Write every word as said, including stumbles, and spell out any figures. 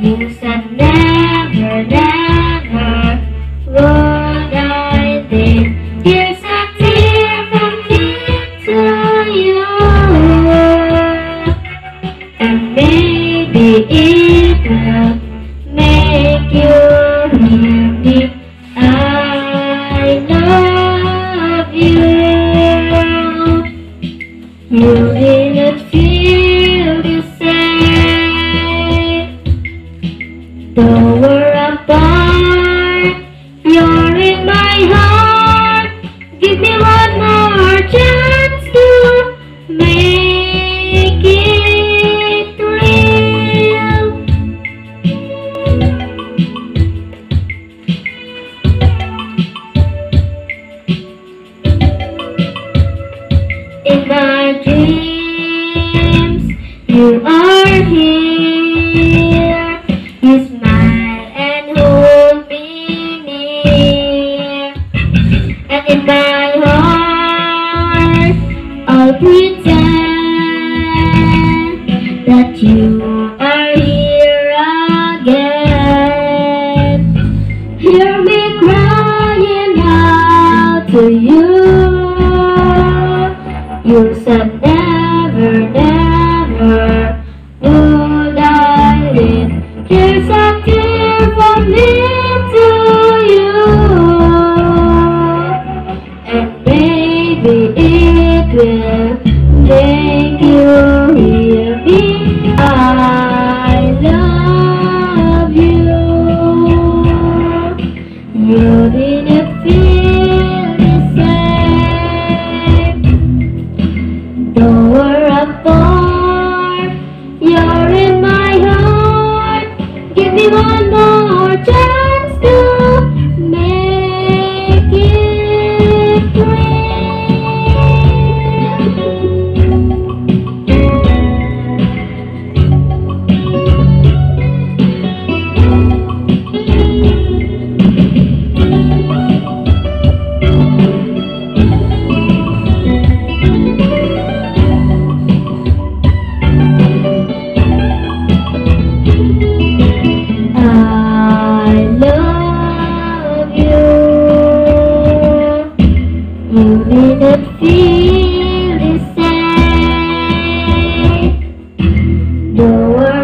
You said never, never would I leave. Here's a tear from me to you, and maybe it will make you hear me. I love you. You didn't feel the same. Though we're apart, you're in my heart. Give me one more chance to make it real. In my dreams, you are here. You smile and hold me near. And in my heart, I'll pretend that you are here again. Hear me crying out to you. You said never, never would I leave. Here's a tear from me to you, and maybe it will make you hear me. I love you. You didn't feel the same. Though we're apart, you're in my heart. Give me one more chance to make it real. You didn't feel the same. The world